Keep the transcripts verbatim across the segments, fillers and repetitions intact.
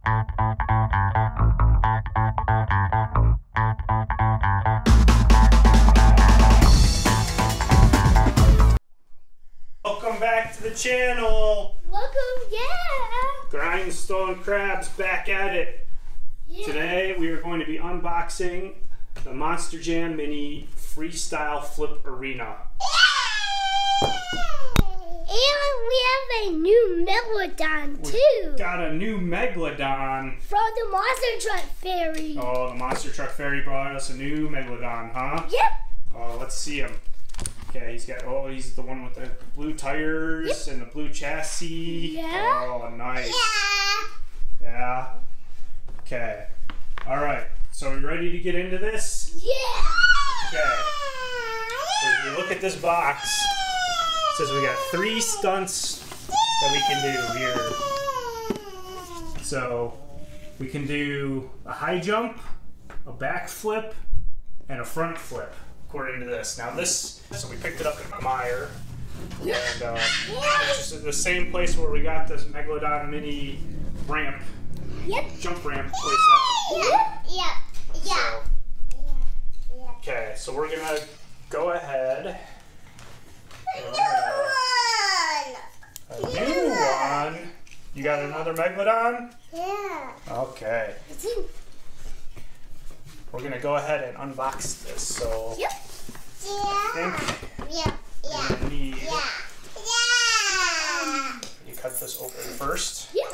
Welcome back to the channel. Welcome, yeah. Grindstone Crabs back at it. Yeah. Today we are going to be unboxing the Monster Jam Mini Freestyle Flip Arena. And we have a new Megalodon too. We got a new Megalodon from the Monster Truck Ferry. Oh, the Monster Truck Ferry brought us a new Megalodon, huh? Yep. Oh, let's see him. Okay, he's got, oh, he's the one with the blue tires yep. and the blue chassis. Yeah. Oh, nice. Yeah. Yeah. Okay. All right. So, are you ready to get into this? Yeah. Okay. So, if you look at this box, it says we got three stunts that we can do here. So, we can do a high jump, a back flip, and a front flip. According to this. Now this, so we picked it up in Meyer, and uh, it's just the same place where we got this Megalodon mini ramp, yep. jump ramp place at. Yep, yep, yeah. So, okay, so we're gonna go ahead. And a new one. You got another Megalodon? Yeah. Okay. We're gonna go ahead and unbox this. So yep. I think yeah. Yeah. we're gonna need. Yeah. Yeah. You cut this open first. Yeah.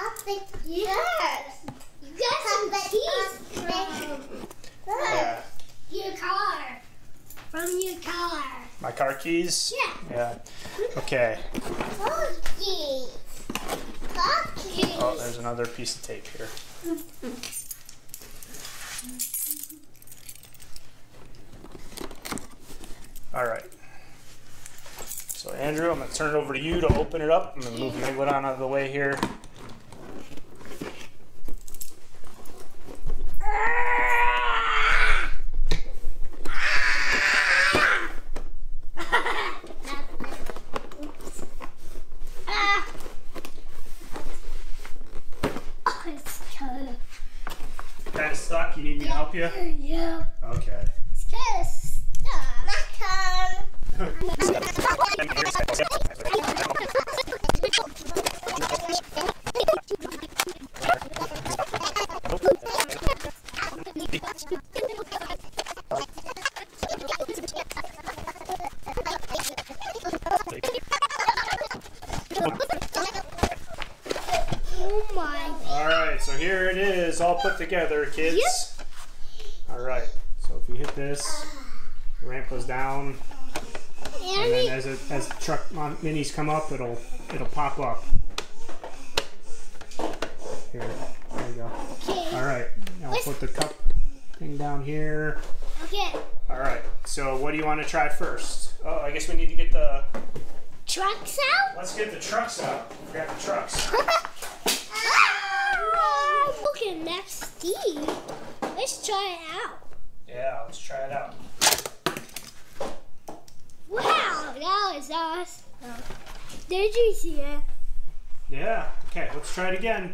Yes. You got some keys from yeah. your car. From your car. My car keys? Yeah. Yeah. Okay. Car keys. Car keys. Oh, there's another piece of tape here. All right. So Andrew, I'm gonna turn it over to you to open it up. I'm gonna move Megalodon out of the way here. Oh, it's kind of Kind of stuck. You need me to help you? Yeah. Okay. It's kind of stuck. My turn. Oh my. All right, so here it is, all put together, kids. Yep. All right, so if you hit this, the ramp goes down, and then as it, as the truck minis come up, it'll it'll pop up. Here, there you go. Okay. All right, now I'll put the cup thing down here. Okay. All right, so what do you want to try first? Oh, I guess we need to get the Trucks out? Let's get the trucks out. Forgot the trucks. Ah, looking nasty. Let's try it out. Yeah, let's try it out. Wow, that was awesome. Did you see it? Yeah. Okay, let's try it again.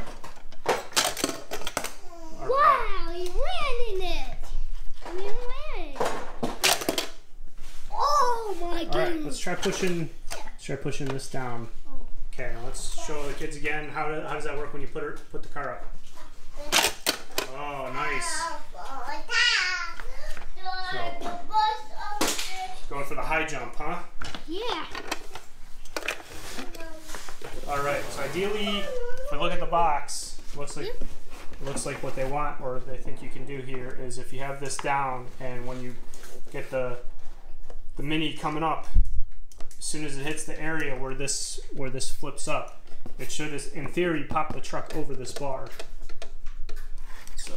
All wow, right. he ran in it. He ran. Oh my goodness. All right, let's try pushing. Let's try pushing this down. Okay, now let's show the kids again. How, do, how does that work when you put her put the car up? Oh, nice. So, going for the high jump, huh? Yeah. All right. So ideally, if we look at the box, looks like it looks like what they want or they think you can do here is if you have this down and when you get the the mini coming up, as soon as it hits the area where this where this flips up, it should, in theory, pop the truck over this bar. So,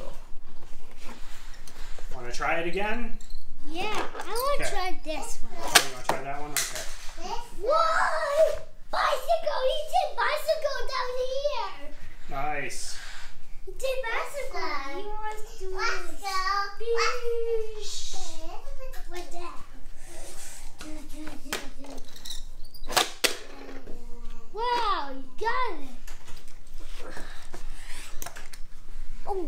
want to try it again? Yeah, I want to okay. try this one. Oh, you want to try that one? Okay. What? Bicycle! He did bicycle down here. Nice. He did bicycle. He wants to bicycle. What's that? Wow, you got it. Oh.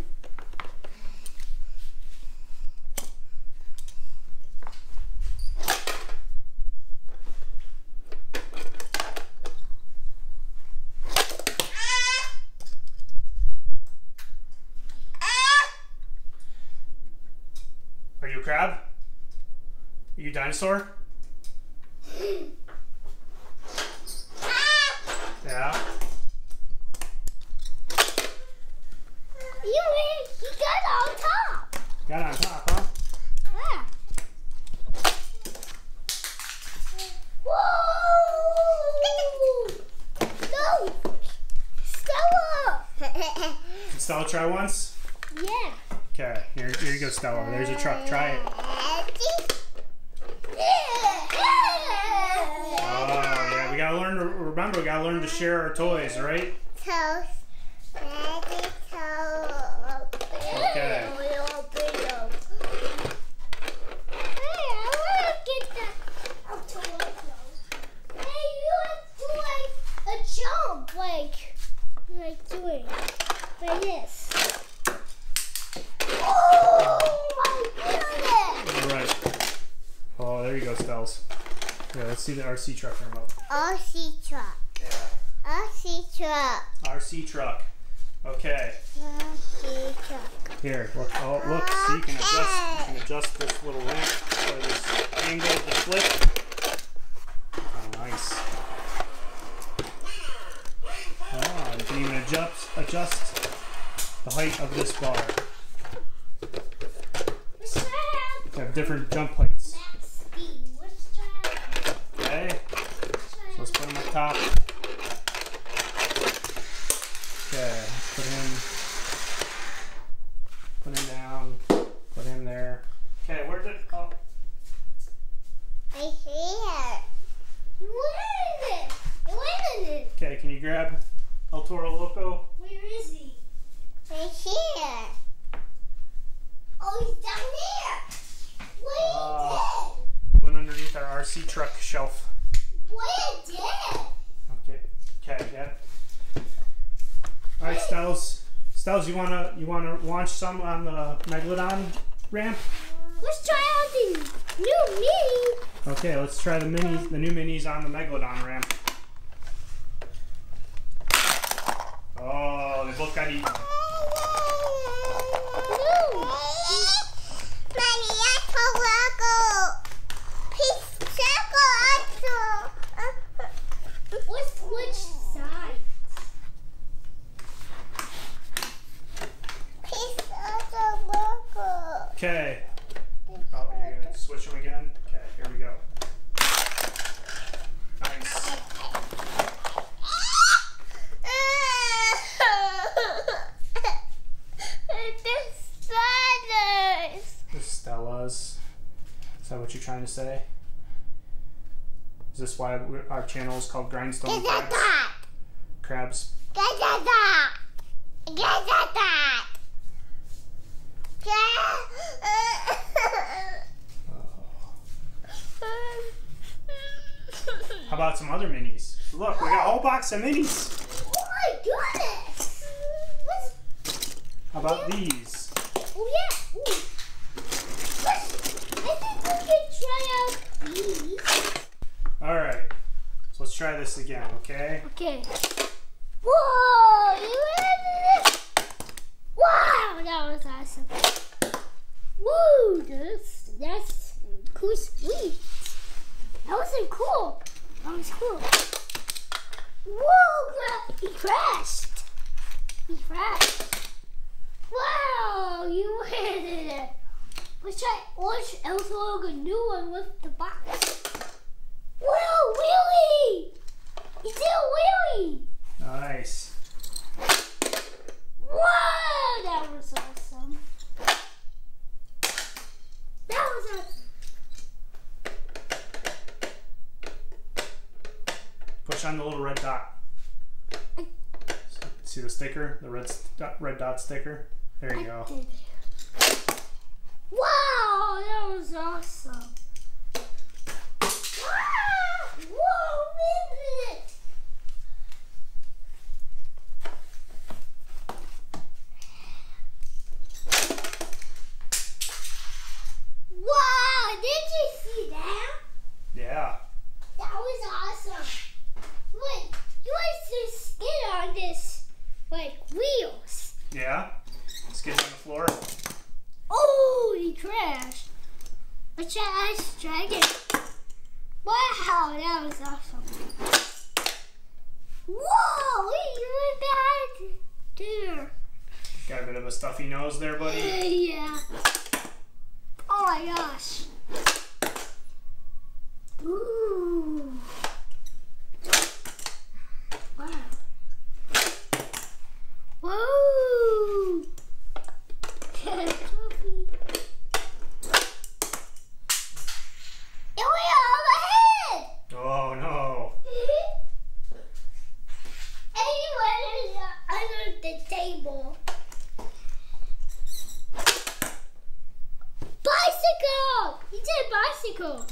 Are you a crab? Are you a dinosaur? Yeah. You, you got on top. Got it on top, huh? Yeah. Whoa! No! Stella! Can Stella try once? Yeah. Okay, here, here you go, Stella. There's a truck. Try it. Oh, yeah. We gotta learn to remember. We gotta learn to share our toys, right? Toast. Okay. Like, like doing like this. Oh my goodness! All right. Oh, there you go, Stells. Yeah, let's see the R C truck remote. R C truck. Yeah. R C truck. R C truck. Okay. R C truck. Here. Look. Oh, look. See, you can adjust. You can adjust this little ramp or this angle of the flip. Oh, nice. Oh, you can even adjust adjust the height of this bar. You have different jump heights. Okay. So let's put him up top. Okay. Put him. Put him down. Put him there. Okay. Where did? Oh. I see it. Where is it? Where is it? Okay. Can you grab El Toro Loco? Where is he? Right here. Oh, he's down there. Where Uh, did? Went underneath our R C truck shelf. Where did? Okay. Okay. Yeah. All right, Stells. Stells, you wanna you wanna launch some on the Megalodon ramp? Let's try out the new mini. Okay, let's try the minis, the new minis on the Megalodon ramp. Oh, they both got eaten. No. Mommy, that's a Lego. He's circle also. Let's switch sides. He's also Lego. Okay. Oh, you're gonna switch them again? Okay, here we go. Nice. The Stellas. Is that what you're trying to say? Is this why we're, our channel is called Grindstone Crabs? Crabs. How about some other minis? Look, we got a whole box of minis. Oh my goodness! What's, How about these? oh yeah! Ooh. Let's, I think we can try out these. All right. So let's try this again, okay? Okay. Whoa! You ready? Wow! That was awesome. Woo! That's that's cool. Sweet. That wasn't cool. That was cool. Whoa! He crashed. He crashed. Wow! You landed it. Let's try. Let's also a new one with the box. Whoa! Wheelie! He did a wheelie. Nice. Whoa! That was awesome. That was awesome. Push on the little red dot. See the sticker? The red dot, red dot sticker? There you go. Wow! That was awesome. Whoa! Minute. Yeah? Let's get on the floor. Oh, he crashed. What's that ice dragon? Wow, that was awesome. Whoa, he went back there. Got a bit of a stuffy nose there, buddy. Yeah. Oh my gosh. Ooh. Wow. Whoa. Trophy. And we are on the head. Oh no. And he went under the table. Bicycle! He did bicycle.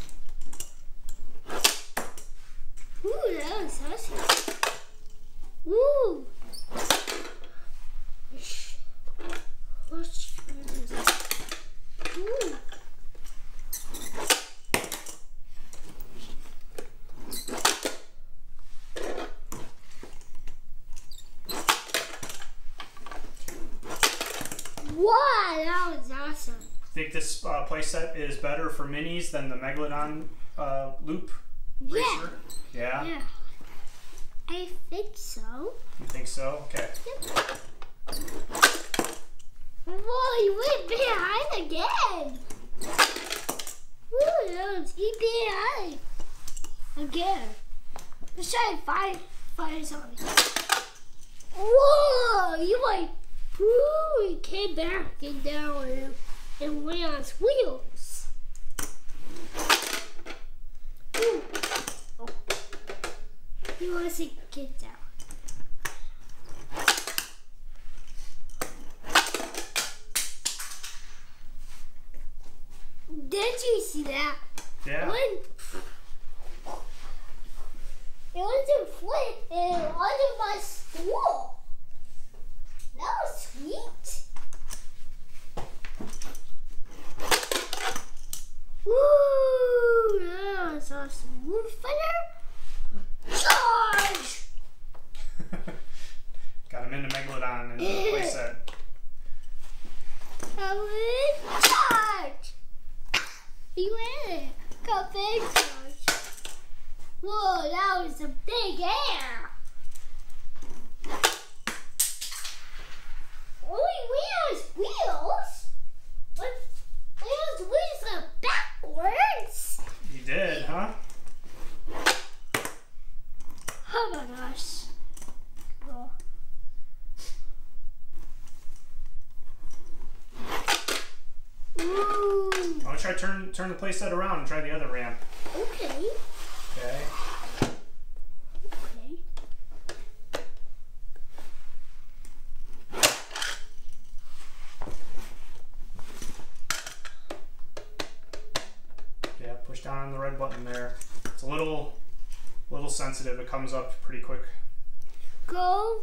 Ooh, that was awesome. Ooh. Ooh. Wow, that was awesome. Think this uh, playset is better for minis than the Megalodon uh, loop Yeah. racer? Yeah. Yeah. I think so. You think so? Okay. Yep. Whoa, he went behind again. Woo, that was he behind again. Let's try to find find something. Whoa, you like woo, he came back and down and, and went on his wheels. Ooh. Oh. He wants to get down. Did you see that? Yeah. When it was a flip and under my stool. That was sweet. Woo! That was awesome. Wood fighter. Charge! Got him into Megalodon and the playset. I would charge. You in it. Got big charge. Whoa, that was a big air. Oh, he wears wheels. But those wheels are backwards. You did, huh? Oh my gosh. Cool. Ooh. I'm gonna try turn turn the playset around and try the other ramp. Okay. Okay. Okay. Yeah, push down on the red button there. It's a little little sensitive. It comes up pretty quick. Go.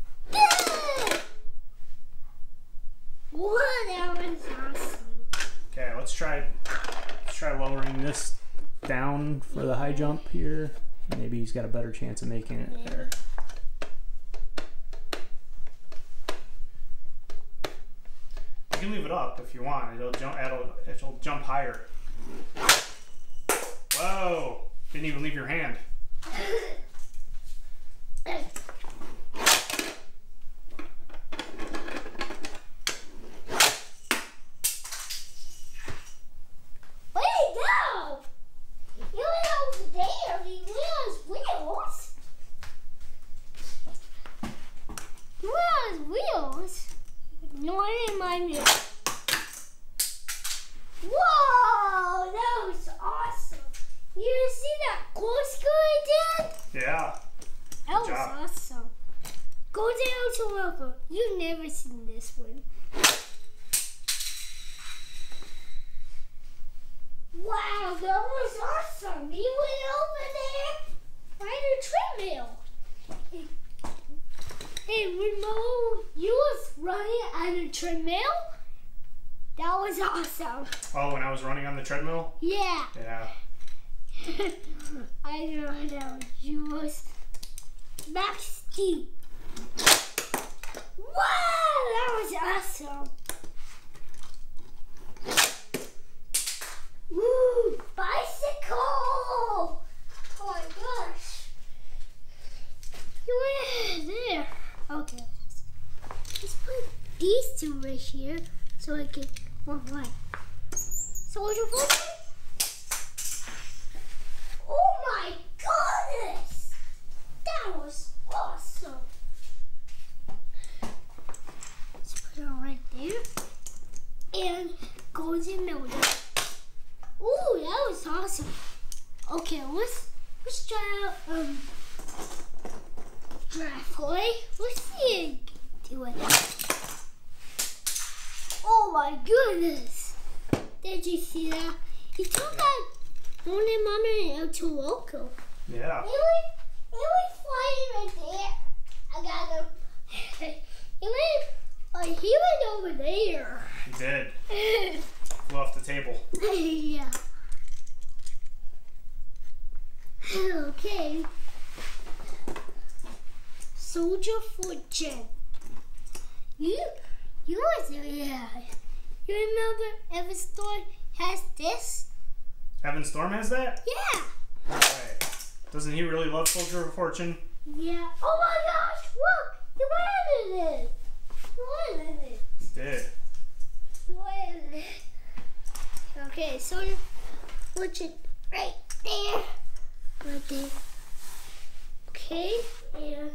Wow, that was awesome. Okay, let's try let's try lowering this down for the high jump here. Maybe he's got a better chance of making it Yeah. there. You can leave it up if you want. It'll jump. It'll it'll jump higher. Whoa! Didn't even leave your hand. Whoa, that was awesome. You see that corkscrew I did? Yeah. That was job. awesome. Go down to local. You've never seen this one. Wow, that was awesome. He went over there by the treadmill. Hey, Remo, you was running on a treadmill? That was awesome. Oh, when I was running on the treadmill? Yeah. Yeah. I know that was you was Max D. Wow, that was awesome. Woo! Bicycle! Oh my gosh. You went there. Okay. Let's put these two right here so I can one one. Soldier Fortune? Oh my goodness! That was awesome. Let's put it right there. And golden melody. Ooh, that was awesome. Okay, let's let's try out um draft play. Let's see it do it. Oh my goodness! Did you see that? He took that only mommy out to local. Yeah. He was, he was flying right there. I got him. He went, uh, he went over there. He did. Flew off the table. Yeah. Okay. Soldier Fortune. You, you was yeah. You remember Evan Storm has this? Evan Storm has that? Yeah. Okay. Doesn't he really love Soldier of Fortune? Yeah. Oh my gosh! Look, he landed it. He landed it. He did. He landed it. Okay, Soldier Fortune right there, right there. Okay, and.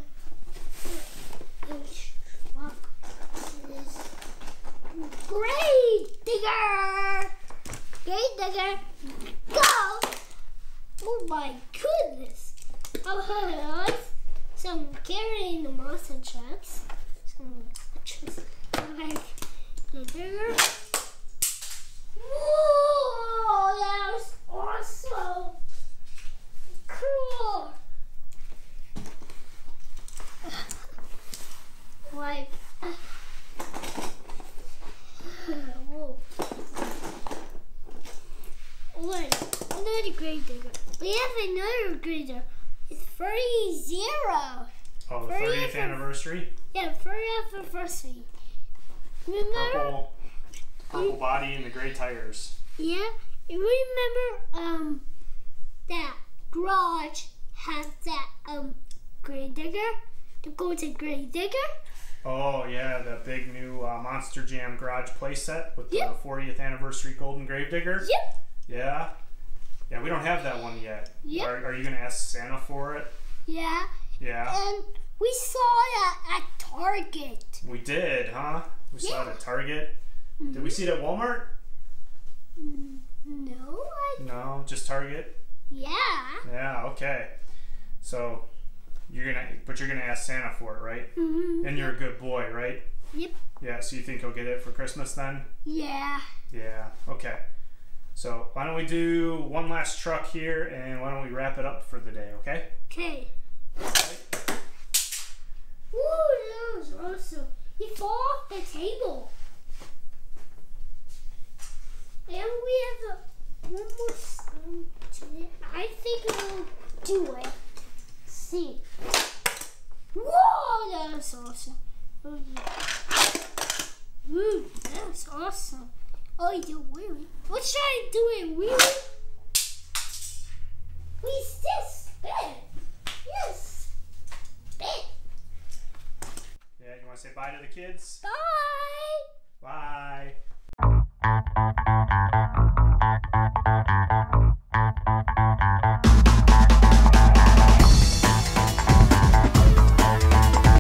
Great digger! Great digger! Go! Oh my goodness! Oh, so I'm carrying the monster trucks. Some just like the digger. Whoa! That was awesome! Cool! Like, uh, whoa. Wait, another grade digger. We have another grader. It's thirty zero. Oh, the thirtieth anniversary? Yeah, thirtieth anniversary. Remember? Purple, purple body and the gray tires. Yeah, you remember um that garage has that um grade digger? The golden grade digger? Oh yeah, the big new uh, Monster Jam garage playset with Yep. the fortieth anniversary Golden Gravedigger. Yep. Yeah. Yeah, we don't have that one yet. Yep. Are, are you gonna ask Santa for it? Yeah. Yeah. And we saw it at Target. We did, huh? We saw it Yeah. at Target. Mm-hmm. Did we see it at Walmart? No. I... No, just Target. Yeah. Yeah. Okay. So you're gonna, but you're gonna ask Santa for it, right? Mm-hmm. And you're a good boy, right? Yep. Yeah. So you think he'll get it for Christmas then? Yeah. Yeah. Okay. So why don't we do one last truck here, and why don't we wrap it up for the day? Okay. Okay. Okay. Ooh, that was awesome. He fell off the table. And we have a, one more song to it. I think we'll do it. See. Whoa, that was awesome. Oh, yeah. Ooh, that was awesome. Oh, you do wheelie. Let's try and do it wheelie. We still spin. Yes. Spin. Yeah. You want to say bye to the kids? Bye. Bye.